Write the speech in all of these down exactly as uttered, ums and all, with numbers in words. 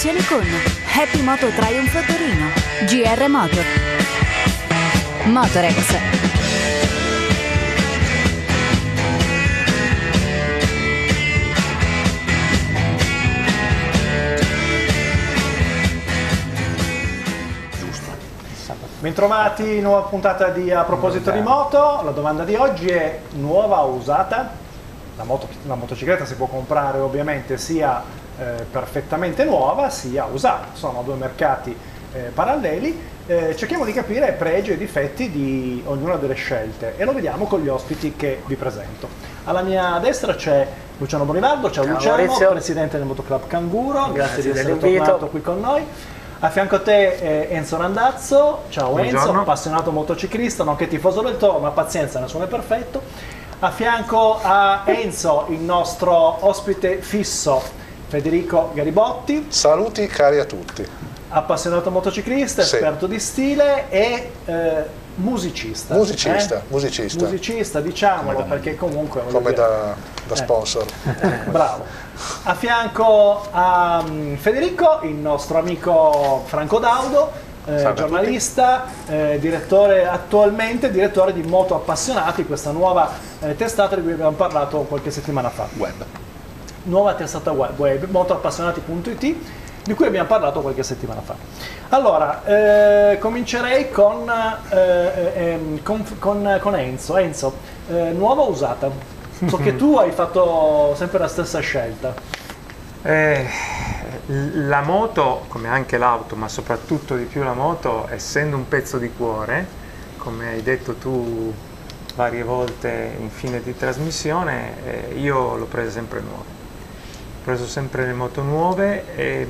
promozioni con Happy Moto Triumph Torino, G R Motor, Motorex. Bentrovati, nuova puntata di A proposito di moto. La domanda di oggi è: nuova o usata? La, moto, la motocicletta si può comprare ovviamente sia eh, perfettamente nuova sia usata, sono due mercati eh, paralleli. Eh, cerchiamo di capire pregi e difetti di ognuna delle scelte e lo vediamo con gli ospiti che vi presento. Alla mia destra c'è Luciano Bonivardo. Ciao, ciao Luciano, Maurizio. Presidente del Motoclub Canguro, grazie, grazie di essere tornato qui con noi. A fianco a te eh, Enzo Randazzo. Ciao Buongiorno. Enzo, appassionato motociclista, nonché tifoso del Toro, ma pazienza, nessuno è perfetto. A fianco a Enzo il nostro ospite fisso Federico Garibotti. Saluti cari a tutti. Appassionato motociclista, sì. Esperto di stile e eh, musicista. Musicista, eh? musicista. Musicista, diciamolo, come perché comunque... Come dire, da, da sponsor. Eh, bravo. A fianco a um, Federico il nostro amico Franco Daudo, eh, giornalista, eh, direttore, attualmente direttore di Moto Appassionati, questa nuova eh, testata di cui abbiamo parlato qualche settimana fa. Web. Nuova testata web, web motoappassionati punto it, di cui abbiamo parlato qualche settimana fa. Allora, eh, comincerei con, eh, eh, con, con, con Enzo. Enzo, eh, nuova o usata? So che tu hai fatto sempre la stessa scelta. Eh, la moto, come anche l'auto, ma soprattutto di più la moto, essendo un pezzo di cuore, come hai detto tu varie volte in fine di trasmissione, eh, io l'ho presa sempre nuova. Ho preso sempre le moto nuove e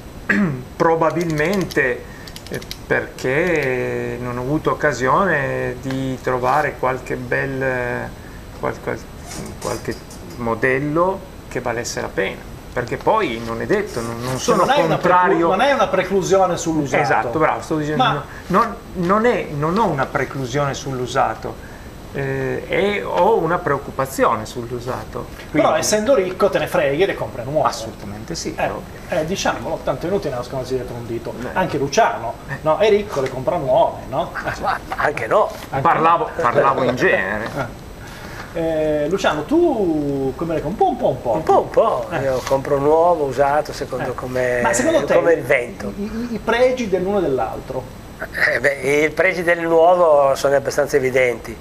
probabilmente eh, perché non ho avuto occasione di trovare qualche bel qualche, qualche modello che valesse la pena. Perché poi non è detto, non, non sono non contrario. Non è una preclusione sull'usato. Esatto, bravo, sto dicendo. Ma... non, non, è, non ho una preclusione sull'usato, eh, e ho una preoccupazione sull'usato. Quindi... Però essendo ricco te ne freghi e le compri nuove. Assolutamente sì. Eh, eh, diciamolo, tanto è inutile nascondersi dietro un dito. Eh. Anche Luciano, no? È ricco, le compra nuove, no? Ma anche no. Anche parlavo, no. parlavo in genere. Eh. Eh, Luciano, tu come le compri? Un po', un po'. Un po', un po'. Eh. Io compro nuovo, usato, secondo eh. come, Ma secondo te, come il vento. I, i pregi dell'uno e dell'altro? Eh beh, i pregi del nuovo sono abbastanza evidenti.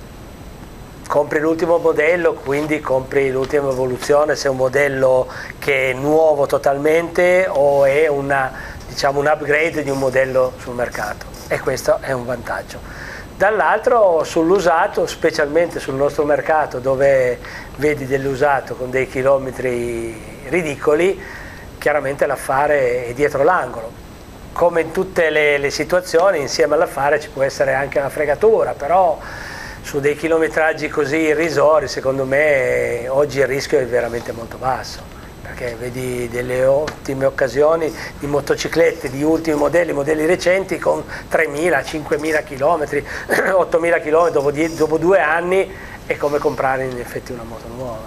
Compri l'ultimo modello, quindi compri l'ultima evoluzione, se è un modello che è nuovo totalmente o è una, diciamo, un upgrade di un modello sul mercato. E questo è un vantaggio. Dall'altro sull'usato, specialmente sul nostro mercato dove vedi dell'usato con dei chilometri ridicoli, chiaramente l'affare è dietro l'angolo. Come in tutte le, le situazioni, insieme all'affare ci può essere anche una fregatura, però su dei chilometraggi così irrisori, secondo me oggi il rischio è veramente molto basso. Perché vedi delle ottime occasioni di motociclette di ultimi modelli, modelli recenti con tremila, cinquemila chilometri, ottomila chilometri dopo, dopo due anni è come comprare in effetti una moto nuova.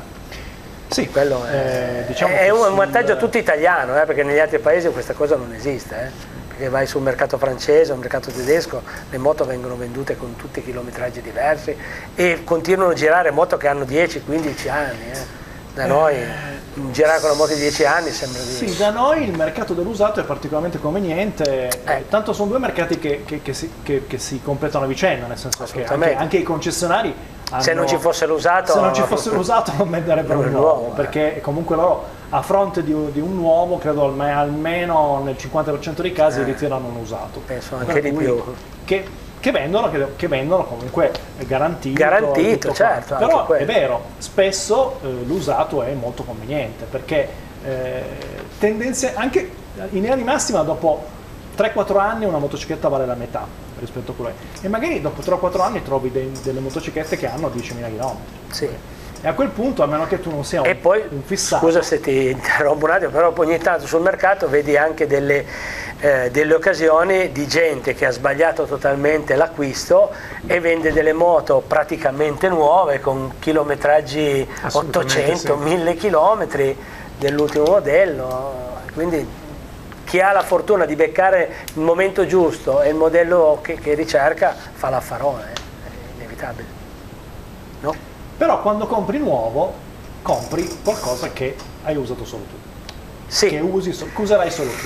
Sì, quello è, eh, diciamo è un sul... vantaggio tutto italiano, eh, perché negli altri paesi questa cosa non esiste. Eh. Perché vai sul mercato francese, sul mercato tedesco, le moto vengono vendute con tutti i chilometraggi diversi e continuano a girare moto che hanno dieci quindici anni. Eh. Da noi girare con la moto di dieci anni sembra di... Sì, da noi il mercato dell'usato è particolarmente conveniente, eh. tanto sono due mercati che, che, che, si, che, che si completano a vicenda, nel senso che anche, anche i concessionari hanno, se non ci fosse l'usato se non ci fosse l'usato non venderebbero un nuovo, nuovo perché comunque loro a fronte di, di un nuovo credo almeno nel cinquanta per cento dei casi eh. ritirano un usato. Penso anche di più. Che, Che vendono, che, che vendono comunque garantito. Garantito, certo. Però è vero, spesso eh, l'usato è molto conveniente perché eh, tendenze, anche in linea di massima dopo tre quattro anni una motocicletta vale la metà rispetto a quello e magari dopo tre quattro anni trovi dei, delle motociclette che hanno diecimila chilometri. Sì. E a quel punto, a meno che tu non sia un, e poi, un fissato... Scusa se ti interrompo un attimo, però ogni tanto sul mercato vedi anche delle, eh, delle occasioni di gente che ha sbagliato totalmente l'acquisto e vende delle moto praticamente nuove con chilometraggi ottocento, sì. mille chilometri dell'ultimo modello, quindi chi ha la fortuna di beccare il momento giusto e il modello che, che ricerca fa l'affarone, eh. È inevitabile, no? Però quando compri nuovo, compri qualcosa che hai usato solo tu, Sì. che, usi, che userai solo tu.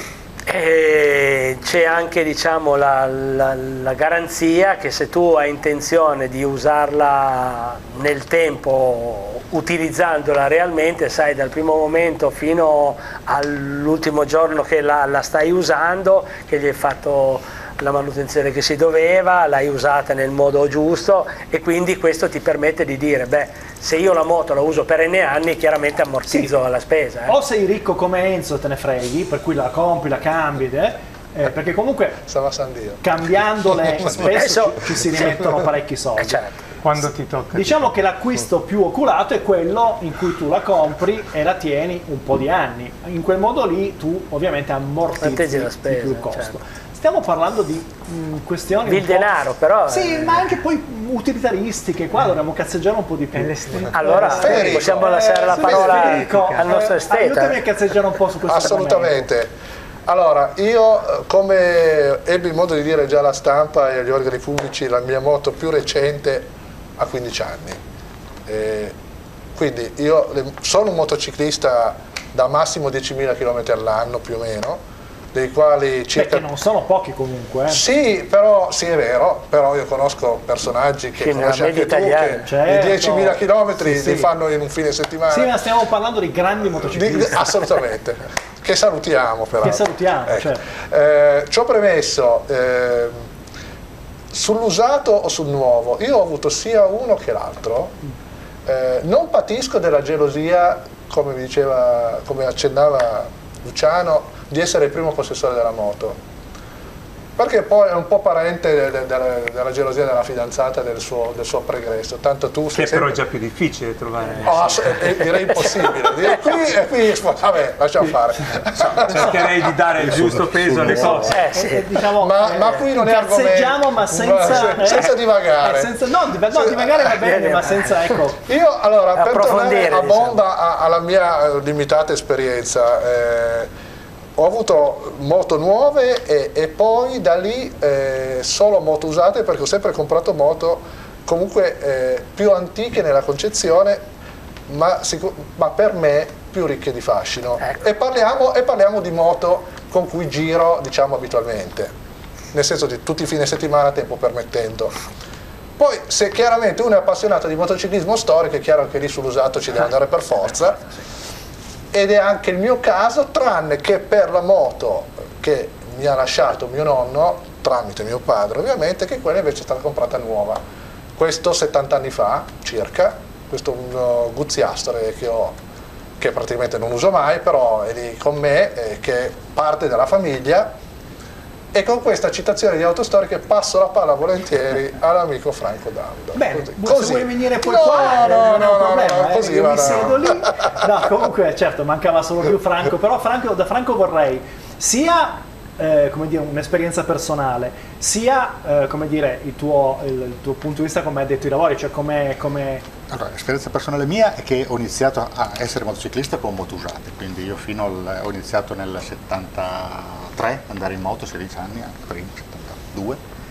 E c'è anche, diciamo, la, la, la garanzia che se tu hai intenzione di usarla nel tempo, utilizzandola realmente, sai dal primo momento fino all'ultimo giorno che la, la stai usando, che gli hai fatto la manutenzione che si doveva, l'hai usata nel modo giusto, e quindi questo ti permette di dire, beh, se io la moto la uso per N anni, chiaramente ammortizzo Sì. la spesa. Eh. O sei ricco come Enzo e te ne freghi, per cui la compri, la cambi, eh, eh, perché comunque Stava San Dio. cambiandole spesso Adesso- ci, ci si rimettono parecchi soldi. Eh, certo. Quando ti tocca. Diciamo che l'acquisto più oculato è quello in cui tu la compri e la tieni un po' di anni. In quel modo lì tu ovviamente ammortizzi Ammortizzi la di spesa, più il costo. certo. Stiamo parlando di mh, questioni Il un po'- denaro, però. Sì, eh, ma anche poi utilitaristiche, qua dovremmo cazzeggiare un po' di più. È l'estettica. Allora, Federico. possiamo lasciare la sì, parola Federico, al nostro eh, esteta. Aiutami a cazzeggiare un po' su questo Assolutamente. Allora, io eh, come ebbi modo di dire già alla stampa e agli organi pubblici, la mia moto più recente ha quindici anni. Eh, quindi io le- sono un motociclista da massimo diecimila chilometri all'anno più o meno, dei quali circa... Perché non sono pochi comunque. Eh. Sì, però sì è vero, però io conosco personaggi che Sì, nella conosci anche media tu italiana. che Certo. i diecimila chilometri Sì, sì. li fanno in un fine settimana. Sì, ma stiamo parlando di grandi Di- motociclisti. assolutamente, che salutiamo peraltro. Che salutiamo, Ecco. certo. Eh, ci ho premesso, ehm, sull'usato o sul nuovo, io ho avuto sia uno che l'altro, eh, non patisco della gelosia, come mi diceva, come accennava Luciano, di essere il primo possessore della moto, perché poi è un po' parente de- de- della, della gelosia della fidanzata del suo, del suo pregresso, tanto tu Che sei è però sempre... già più difficile trovare. Oh, ass- eh, direi impossibile, direi qui e qui, vabbè, lasciamo fare. Cercherei di dare il giusto peso alle cose. Eh, sì. Eh, diciamo, Ma- eh, ma qui non è cazzeggiamo, ma argomento. senza, Ma- senza divagare. eh, senza- no, div- no, divagare va bene, ma senza, ecco. Io allora, per Approfondire, tornare a diciamo. bomba a- alla mia eh, limitata esperienza, eh, ho avuto moto nuove e, e poi da lì eh, solo moto usate, perché ho sempre comprato moto comunque eh, più antiche nella concezione, ma, sicu- ma per me più ricche di fascino. Ecco. E, parliamo, e parliamo di moto con cui giro, diciamo, abitualmente, nel senso di tutti i fine settimana, tempo permettendo. Poi se chiaramente uno è appassionato di motociclismo storico, è chiaro che lì sull'usato ci deve andare per forza, ed è anche il mio caso, tranne che per la moto che mi ha lasciato mio nonno, tramite mio padre ovviamente, che quella invece è stata comprata nuova. Questo settanta anni fa circa, questo un uh, Guzzi Astor che ho, che praticamente non uso mai, però è lì con me, eh, che è parte della famiglia. E con questa citazione di autostoriche passo la palla volentieri all'amico Franco D'Ando. Bene, Così. se vuoi venire poi no, qua, eh, no, non è un no, no, problema, no, eh, così io va, mi no. siedo lì. No, comunque, certo, mancava solo più Franco, però Franco, da Franco vorrei sia eh, come dire, un'esperienza personale, sia eh, come dire, il tuo, il, il tuo punto di vista come hai detto i lavori, cioè come... come... Allora, l'esperienza personale mia è che ho iniziato a essere motociclista con moto usate, quindi io fino al, ho iniziato nel settantatré, andare in moto, sedici anni, anche prima, settantadue,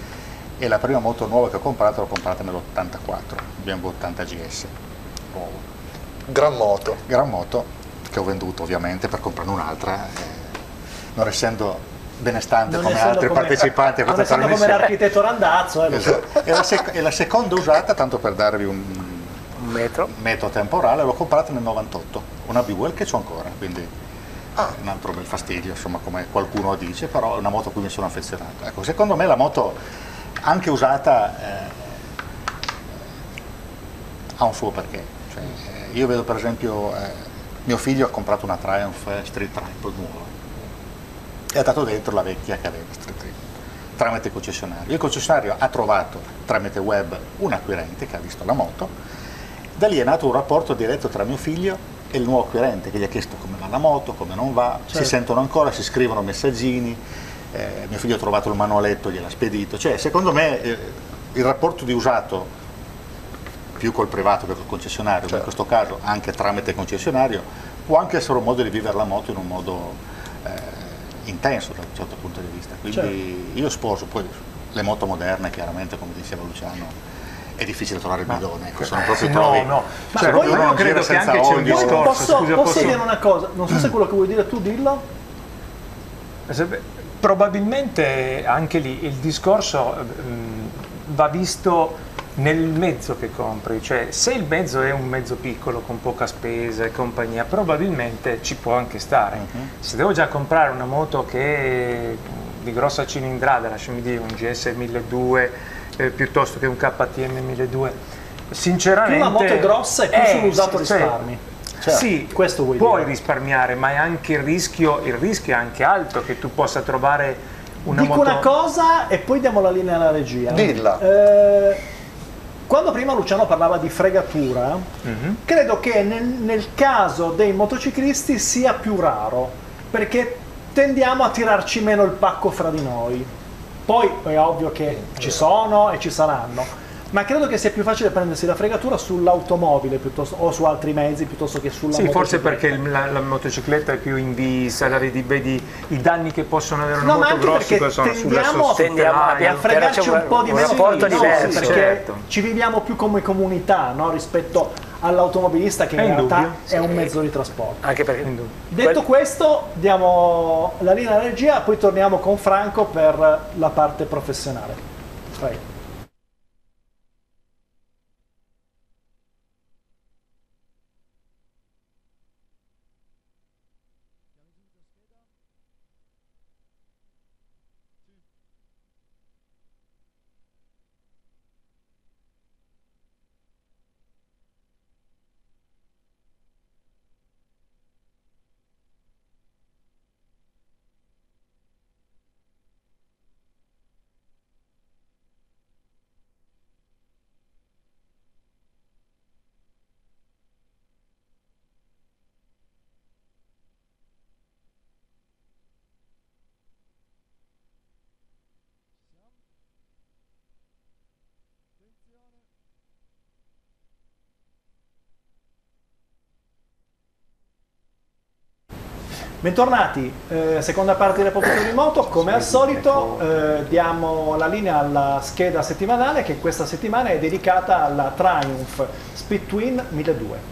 e la prima moto nuova che ho comprato l'ho comprata nell'ottantaquattro, B M W ottanta G S, nuovo. Gran moto. Gran moto che ho venduto ovviamente per comprarne un'altra, eh, non essendo benestante non come essendo altri come- partecipanti a non questa essendo come trasmissione. l'architetto Randazzo, eh, lo so. Esatto. E, la sec- e la seconda usata, tanto per darvi un Un metro. metro temporale, l'ho comprata nel novantotto, una Buell che c'ho ancora, quindi un altro bel fastidio, insomma, come qualcuno dice, però è una moto a cui mi sono affezionato. Ecco, secondo me la moto, anche usata, eh, ha un suo perché. Cioè, eh, io vedo per esempio, eh, mio figlio ha comprato una Triumph Street Triple nuova e ha dato dentro la vecchia che aveva Street Triple tramite il concessionario. Il concessionario ha trovato tramite web un acquirente che ha visto la moto, da lì è nato un rapporto diretto tra mio figlio e il nuovo acquirente che gli ha chiesto come va la moto, come non va, Certo. si sentono ancora, si scrivono messaggini, eh, mio figlio ha trovato il manualetto, gliel'ha spedito, cioè secondo me eh, il rapporto di usato più col privato che col concessionario, Certo. in questo caso anche tramite il concessionario, può anche essere un modo di vivere la moto in un modo eh, intenso da un certo punto di vista, quindi Certo. io sposo. Poi le moto moderne, chiaramente, come diceva Luciano, è difficile trovare il bidone, ecco, sono proprio no, trovi. no, Ma cioè, poi- io non credo gira che senza anche c'è un olio. discorso, Posso, scusa, posso posso- dire una cosa? Non so se quello che vuoi dire tu, dillo. Probabilmente anche lì il discorso mh, va visto nel mezzo che compri, cioè se il mezzo è un mezzo piccolo con poca spesa e compagnia, probabilmente ci può anche stare. Mhm. Se devo già comprare una moto che è di grossa cilindrata, lasciami dire un G S milleduecento eh, piuttosto che un K T M milleduecento, sinceramente... Più la moto è grossa e più eh, sull'usato sì, cioè, risparmi. Certo. Sì, Questo vuoi puoi dire. risparmiare, ma è anche il rischio, il rischio è anche alto che tu possa trovare una Dico moto... una cosa e poi diamo la linea alla regia. Dilla. Eh, quando prima Luciano parlava di fregatura, Mhm. credo che nel, nel caso dei motociclisti sia più raro, perché tendiamo a tirarci meno il pacco fra di noi. Poi è ovvio che ci sono e ci saranno, ma credo che sia più facile prendersi la fregatura sull'automobile piuttosto o su altri mezzi piuttosto che sulla Sì, forse motocicletta. perché il- la, la motocicletta è più in vista, la vedi, vedi i danni che possono avere una No, ma moto anche grossi, perché che sono sulla tendiamo- tendiamo a- a fregarci c'è un po' di un meno rapporto di no, diverso. perché Certo. ci viviamo più come comunità, no? Rispetto all'automobilista che in È realtà indubbio, è un mezzo di trasporto. Anche perché Indubbio. Detto questo, diamo la linea alla regia, poi torniamo con Franco per la parte professionale. Vai. Bentornati, eh, seconda parte del Repository di Moto, come al solito eh, diamo la linea alla scheda settimanale che questa settimana è dedicata alla Triumph Speed Twin milleduecento.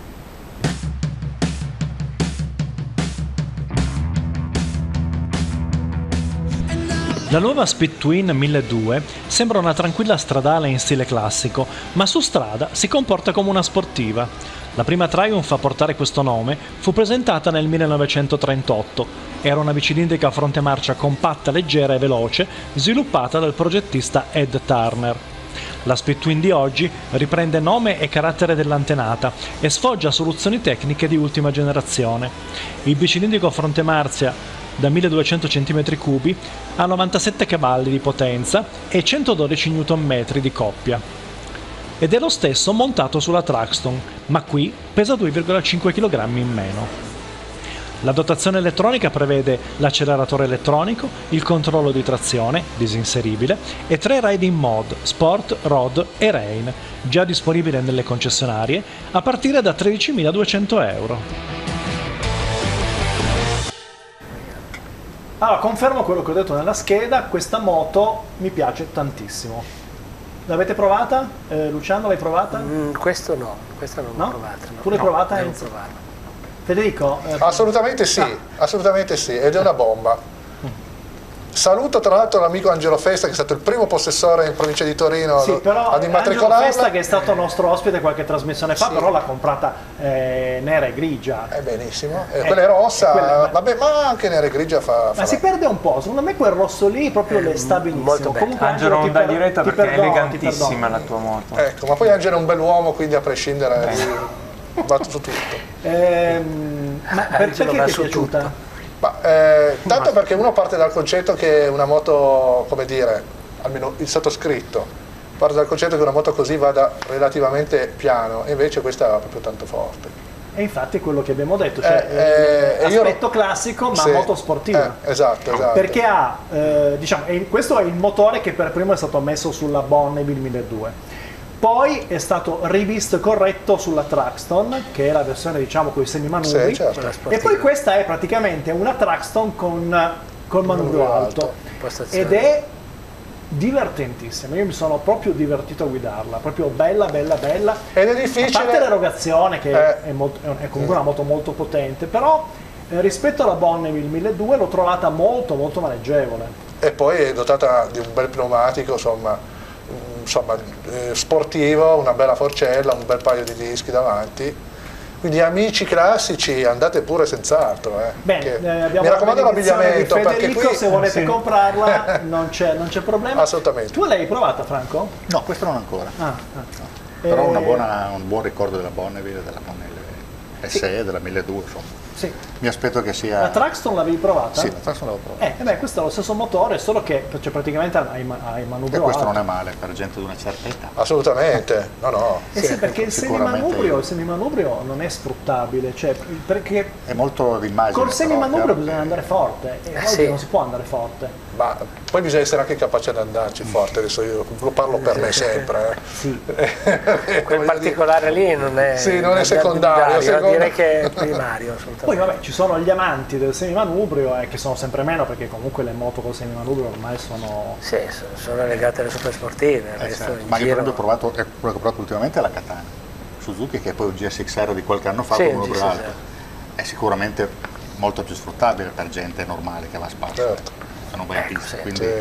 La nuova Speed Twin milleduecento sembra una tranquilla stradale in stile classico, ma su strada si comporta come una sportiva. La prima Triumph a portare questo nome fu presentata nel millenovecentotrentotto. Era una bicilindrica a fronte marcia compatta, leggera e veloce, sviluppata dal progettista Ed Turner. La Speed Twin di oggi riprende nome e carattere dell'antenata e sfoggia soluzioni tecniche di ultima generazione. Il bicilindrico a fronte marcia da milleduecento centimetri cubi ha novantasette cavalli di potenza e centododici newton metri di coppia. Ed è lo stesso montato sulla Traxton, ma qui pesa due virgola cinque chilogrammi in meno. La dotazione elettronica prevede l'acceleratore elettronico, il controllo di trazione, disinseribile, e tre riding mode, Sport, Road e Rain, già disponibile nelle concessionarie a partire da tredicimiladuecento euro. Allora, confermo quello che ho detto nella scheda, questa moto mi piace tantissimo. L'avete provata? Eh, Luciano, l'hai provata? Mm, questo no, questa non No? l'ho provata. No. Tu l'hai No, provata, devo Enzo? provarla. Federico? eh, Assolutamente sì, Ah. assolutamente sì, ed è una bomba. Saluto tra l'altro l'amico Angelo Festa, che è stato il primo possessore in provincia di Torino Sì, però ad Angelo immatricolarla. Festa, che è stato nostro ospite qualche trasmissione fa, Sì. però l'ha comprata eh, nera e grigia. Eh, benissimo, eh, Eh, quella è rossa, eh, quella- vabbè, ma anche nera e grigia fa... Ma fa si perde un po', secondo me quel rosso lì proprio le sta benissimo. molto bello. Comunque Angelo non ti dà per- diretta ti perché è perdono, ti elegantissima perdono. la tua moto. Ecco, ma poi Angelo è un bell'uomo, quindi a prescindere va su tutto. Ehm, ma per- Angelo perché va ti è su piaciuta? Ma, eh, tanto perché uno parte dal concetto che una moto, come dire, almeno il sottoscritto, parte dal concetto che una moto così vada relativamente piano, e invece questa va proprio tanto forte. E infatti è quello che abbiamo detto, cioè Eh, eh, eh, e io- aspetto classico ma Sì, moto sportiva. eh, esatto, esatto. Perché ha, eh, diciamo, e questo è il motore che per primo è stato messo sulla Bonneville milleduecento. Poi è stato rivisto e corretto sulla Traxton, che è la versione diciamo con i semimanubri. Sì, certo. Quella E sportiva. poi questa è praticamente una Traxton con, col manubrio alto, Impostazione. ed è divertentissima. Io mi sono proprio divertito a guidarla, proprio bella, bella, bella. Ed è A difficile. parte l'erogazione, che Eh. è, molto- è comunque una moto molto potente, però eh, rispetto alla Bonneville milleduecento l'ho trovata molto, molto maneggevole. E poi è dotata di un bel pneumatico, insomma, mm, insomma eh, sportivo, una bella forcella, un bel paio di dischi davanti. Quindi amici classici, andate pure senz'altro. Eh, Bene, che- eh, abbiamo mi raccomando la benedizione l'abbigliamento, di perché Federico, qui se volete sì. comprarla non c'è, non c'è problema. Assolutamente. Tu l'hai provata, Franco? No, questo non ancora. Ah, ah. Però Eh, una buona- un buon ricordo della Bonneville, della Bonneville S E, della milleduecento, insomma. Sì. Mi aspetto che sia... La Traxton l'avevi provata? Sì, la Traxton l'avevo provata. Eh, eh beh, questo è lo stesso motore, solo che cioè, praticamente hai, ma- hai E manubrio questo alto. non è male per gente di una certa età. Assolutamente, no no. Eh sì, perché il sicuramente semimanubrio, io. il semimanubrio non è sfruttabile, cioè, perché È molto d'immagine. col però, semimanubrio chiaro bisogna che- andare forte, e oggi sì. non si può andare forte. Ma poi bisogna essere anche capaci ad andarci forte, adesso io lo parlo per me sempre. Eh. Sì. Quel particolare lì non è, Sì, non è secondario, secondo- direi che è primario assolutamente. Poi vabbè, ci sono gli amanti del semimanubrio, eh, che sono sempre meno, perché comunque le moto col semimanubrio ormai sono... Sì, so- sono legate alle super sportive, il Eh, resto certo. in Ma io giro- per esempio ho provato, eh, quello che ho provato ultimamente è la Katana Suzuki, che è poi un G S X R di qualche anno fa Sì, con un un G S X R. alto. È sicuramente molto più sfruttabile per gente normale che va a spasso, Certo. se non vai a Ecco, pista, sì. quindi Sì.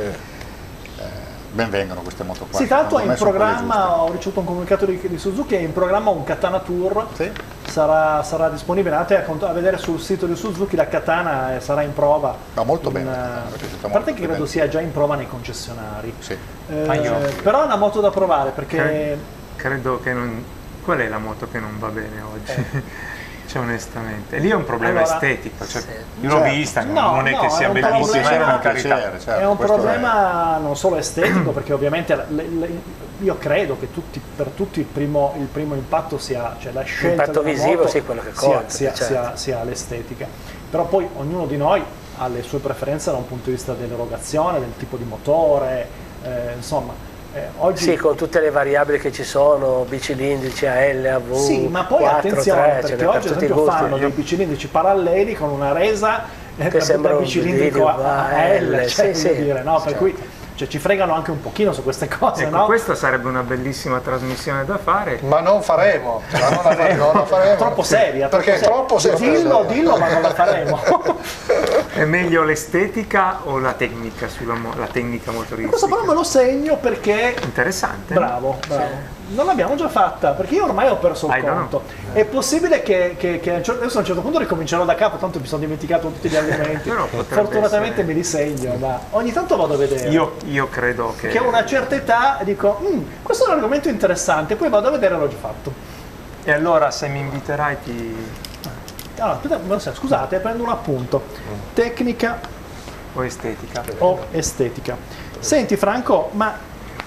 ben vengano queste moto qua. Sì, tra l'altro è Secondo in me sono quelle programma, ho ricevuto un comunicato di, di Suzuki, è in programma un Katana Tour, giuste. Sì? sarà, sarà disponibile, andate a, cont- a vedere sul sito di Suzuki, la Katana eh, sarà in prova. Va molto in, bene, eh, mi è piaciuta a parte molto, che credo bene. sia già in prova nei concessionari. Sì. Eh, Ah, io. però è una moto da provare perché Cre- credo che non... Qual è la moto che non va bene oggi? Cioè onestamente, lì è un problema Allora, estetico, cioè, sì. io l'ho Certo. vista, non- No, non è no, che è sia un bellissima, problema- per Piacere, carità. piacere, certo, è un questo problema non solo estetico, perché ovviamente le- le- io credo che tutti, per tutti il primo, il primo impatto sia, cioè la scelta L'impatto della visivo moto sì, quello che sia, conta, sia, certo. sia- sia l'estetica. Però poi ognuno di noi ha le sue preferenze da un punto di vista dell'erogazione, del tipo di motore, eh, insomma. Eh, oggi Sì, con tutte le variabili che ci sono, bicilindrici, A L, A V, Sì, ma poi quattro, attenzione, tre, perché ce n'è oggi per ad tutti i esempio gusti. fanno dei bicilindrici paralleli con una resa eh, da, sembra da un bicilindrico a, a L, L, cioè, sì, voglio sì, dire, no? Per certo. cui cioè, ci fregano anche un pochino su queste cose, Ecco, no? questa sarebbe una bellissima trasmissione da fare. Ma non faremo, ma non, la, non la faremo. Troppo seria, Perché è troppo seria. Dillo, dillo, ma non la faremo. È meglio l'estetica o la tecnica sulla mo- la tecnica motoristica? Questo però me lo segno perché Interessante. bravo, bravo. Non l'abbiamo già fatta, perché io ormai ho perso il I don't conto. È possibile che, che, che a un certo- adesso a un certo punto ricomincerò da capo, tanto mi sono dimenticato tutti gli argomenti. Però potrebbe Fortunatamente essere- me li segno, ma ogni tanto vado a vedere. Io, io credo che... Che a una certa età dico, "Mm, questo è un argomento interessante", poi vado a vedere e l'ho già fatto. E allora se mi inviterai ti... Allora, aspetta, me lo sai, scusate, prendo un appunto. Tecnica o estetica? o estetica. Senti Franco, ma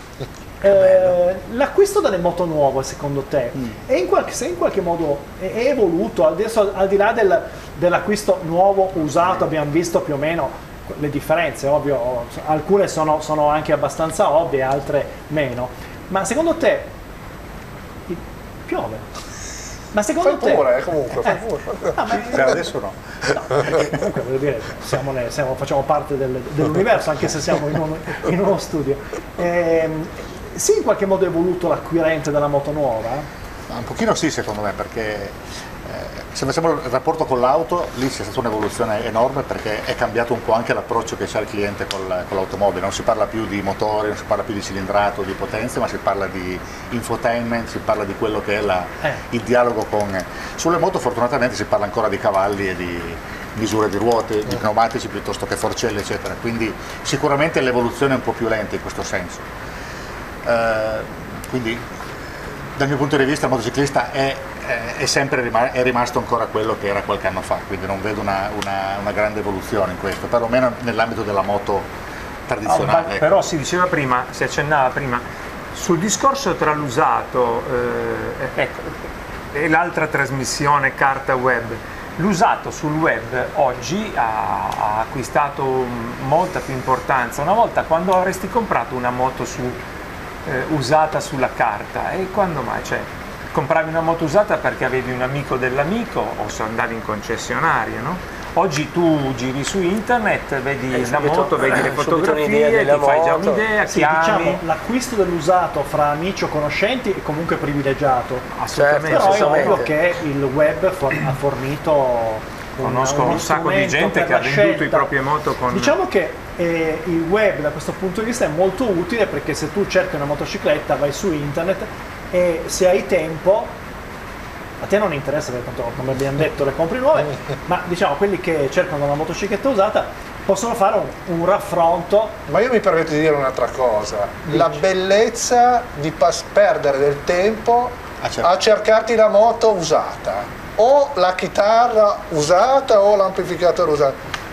eh, l'acquisto delle moto nuove secondo te è in qualche, se in qualche modo è, è evoluto, adesso al di là del- dell'acquisto nuovo usato abbiamo visto più o meno le differenze, ovvio, alcune sono, sono anche abbastanza ovvie, altre meno, ma secondo te i- piove? Ma secondo Fai te pure, eh, comunque, fai Eh. pure. Ah, ma- Cioè, adesso no. No, perché comunque voglio dire, siamo ne- siamo- facciamo parte del- dell'universo, anche se siamo in, un- in uno studio. Ehm, sì, in qualche modo è evoluto l'acquirente della moto nuova? Ma un pochino sì, secondo me, perché eh, se facciamo il rapporto con l'auto, lì c'è stata un'evoluzione enorme, perché è cambiato un po' anche l'approccio che c'ha il cliente col- con l'automobile. Non si parla più di motori, non si parla più di cilindrato, di potenze, ma si parla di infotainment, si parla di quello che è la- Eh. il dialogo con... Sulle moto fortunatamente si parla ancora di cavalli e di misure di ruote, di pneumatici piuttosto che forcelle, eccetera. Quindi sicuramente l'evoluzione è un po' più lenta in questo senso. Eh, quindi dal mio punto di vista il motociclista è, è- è sempre rima- è rimasto ancora quello che era qualche anno fa, quindi non vedo una, una- una grande evoluzione in questo, perlomeno nell'ambito della moto tradizionale. Ah, ma- ecco. però si diceva prima, si accennava prima, sul discorso tra l'usato eh, ecco, e l'altra trasmissione carta web, l'usato sul web oggi ha, ha acquistato molta più importanza. Una volta, quando avresti comprato una moto su, eh, usata sulla carta, e quando mai? Cioè, compravi una moto usata perché avevi un amico dell'amico o se andavi in concessionaria, no? Oggi tu giri su internet, vedi Eh, la subito- moto, vedi le subito fotografie, un'idea ti della fai già moto. un'idea, Sì, chiami. diciamo, l'acquisto dell'usato fra amici o conoscenti è comunque privilegiato. Assolutamente. Certo, Però è assolutamente. ovvio che il web for- ha fornito un- Conosco uno un sacco di strumento gente per che ha la venduto i scelta. proprie moto con... Diciamo che eh, il web da questo punto di vista è molto utile, perché se tu cerchi una motocicletta vai su internet e se hai tempo, a te non interessa perché tanto, come abbiamo detto, le compri nuove, ma diciamo quelli che cercano una motocicletta usata possono fare un, un raffronto. Ma io mi permetto di dire un'altra cosa, la bellezza di pas- perdere del tempo Ah, certo. a cercarti la moto usata, o la chitarra usata o l'amplificatore usato.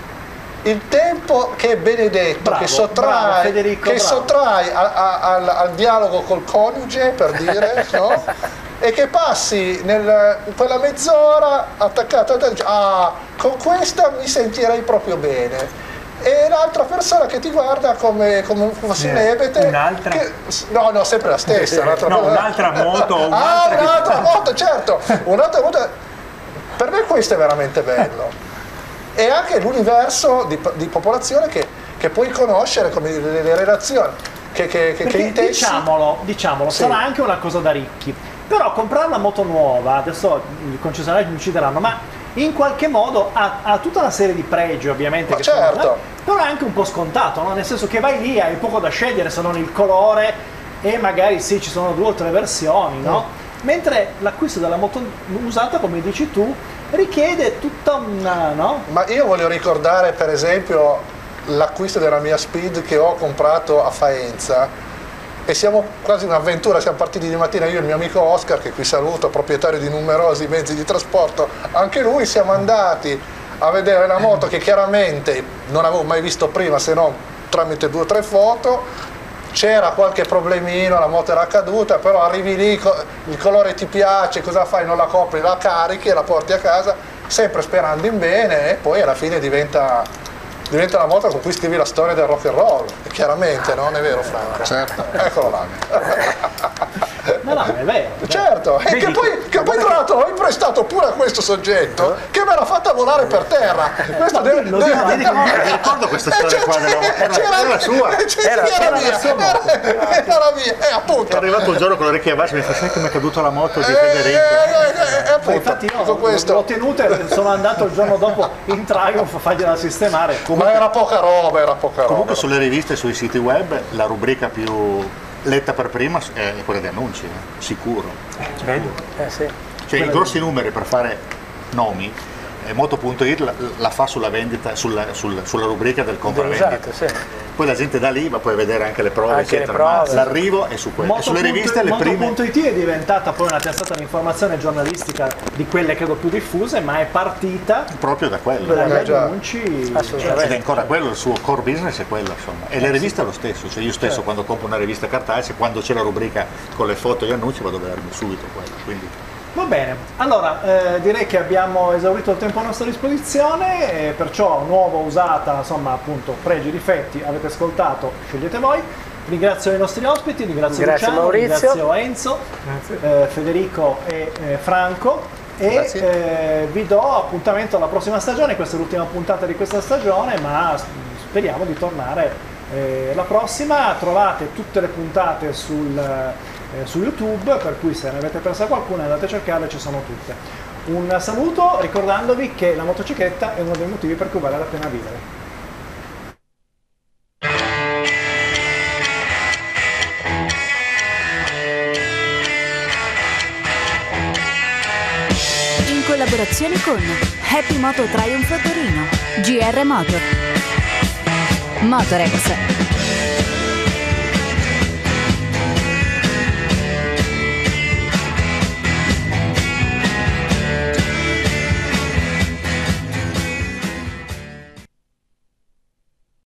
Il tempo che è benedetto, Bravo, che sottrai, bravo, Federico, che bravo. sottrai a- a- al, al dialogo col coniuge, per dire, no? E che passi nel, in quella mezz'ora attaccato a te, dici, ah, con questa mi sentirei proprio bene. E l'altra persona che ti guarda come, come fossi un Eh, ebete. un'altra? che- no, no, sempre la stessa. un'altra No, persona. un'altra moto, Ah, un'altra che- un'altra moto, certo. Un'altra moto. Per me questo è veramente bello. E anche l'universo di, di popolazione che, che puoi conoscere, come le, le relazioni che, che, che, che Perché intessi. diciamolo, diciamolo Sì. sarà anche una cosa da ricchi. Però comprare una moto nuova, adesso i concessionari mi uccideranno, ma in qualche modo ha, ha tutta una serie di pregi, ovviamente, Ma che certo. sono, però è anche un po' scontato, no? Nel senso che vai lì, hai poco da scegliere se non il colore, e magari sì, ci sono due o tre versioni, no? Mentre l'acquisto della moto usata, come dici tu, richiede tutta una, no? Ma io voglio ricordare per esempio l'acquisto della mia Speed che ho comprato a Faenza, e siamo quasi un'avventura, siamo partiti di mattina io e il mio amico Oscar, che qui saluto, proprietario di numerosi mezzi di trasporto, anche lui, siamo andati a vedere la moto che chiaramente non avevo mai visto prima se non tramite due o tre foto. C'era qualche problemino, la moto era caduta, però arrivi lì, co- il colore ti piace, cosa fai? Non la copri, la carichi e la porti a casa, sempre sperando in bene, e poi alla fine diventa, diventa la moto con cui scrivi la storia del rock and roll, chiaramente, no? Non è vero, Franco? Certo. Eccolo là. No, no, è vero. è vero. Certo, e che poi, che poi tra l'altro l'ho imprestato pure a questo soggetto che me l'ha fatta volare per terra. Questo deve, dillo, deve- dillo, Vedi che mi ricordo questa Eh, storia c'è- qua della c'è- era, c'era- era la sua. c'è- Era- era era la mia, la sua moto. era, era la mia, e È appunto. arrivato un giorno con le orecchie basse e mi fa: sai come è caduta la moto di Eh, Federico? eh, eh, eh, Ma appunto, infatti io tutto l'ho questo. tenuta e sono andato il giorno dopo in Triumph a fargliela sistemare. Ma era poca roba, era poca roba. Comunque sulle riviste e sui siti web la rubrica più letta per prima è quella di annunci, eh, sicuro. Vedi? Eh, sì. Cioè i grossi numeri per fare nomi, eh, Moto punto it la, la fa sulla vendita, sulla, sul- sulla rubrica del compravendita. Esatto, sì. Poi la gente da lì va poi a vedere anche le prove, Anche le eccetera. Ma prove. l'arrivo è su quello. E sulle riviste le prime. Moto punto it è diventata poi una testata di informazione giornalistica di quelle credo più diffuse, ma è partita Proprio da quello. dagli Eh, già. annunci. Assolutamente. Ed è ancora quello, il suo core business è quello, insomma. E le riviste è lo stesso, cioè io stesso quando compro una rivista cartacea, quando c'è la rubrica con le foto e gli annunci vado a vedermi subito quello. Quindi Va bene, allora eh, direi che abbiamo esaurito il tempo a nostra disposizione, e perciò nuova, usata, insomma appunto pregi, difetti, avete ascoltato, scegliete voi. Ringrazio i nostri ospiti, ringrazio Grazie, Luciano, Maurizio. ringrazio Enzo, eh, Federico e eh, Franco, e Grazie. eh, vi do appuntamento alla prossima stagione. Questa è l'ultima puntata di questa stagione, ma s- speriamo di tornare eh, la prossima. Trovate tutte le puntate sul, eh, su YouTube, per cui se ne avete persa qualcuna andate a cercarle, ci sono tutte. Un saluto ricordandovi che la motocicletta è uno dei motivi per cui vale la pena vivere. In collaborazione con Happy Moto Triumph Torino, G R Motor, Motorex,